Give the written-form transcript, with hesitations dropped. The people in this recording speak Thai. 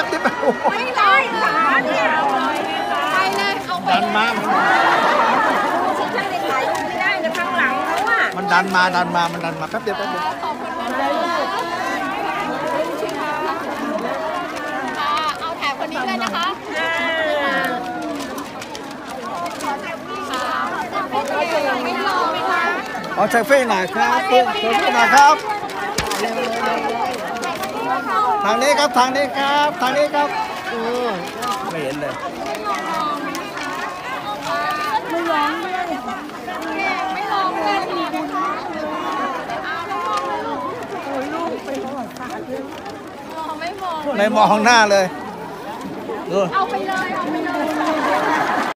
บเดียวไม่ได้ขาเนี่ยไปเลยเอาไปดันมาฉันจะไปถ่ายไม่ได้นะข้างหลังเขาอ่ะมันดันมาแป๊บเดียวขอบคุณเอาแถบคนนี้ด้วยนะคะไม่รอไหมคะเอาเซลฟี่หน่อยครับเซลฟี่หน่อยครับทางนี้ครับทางนี้ครับทางนี้ครับไม่เห็นเลยไม่ลองเลยนะคะโอ้ยลูกไปมองตาด้วยไม่มองหน้าเลยเอาไปเลย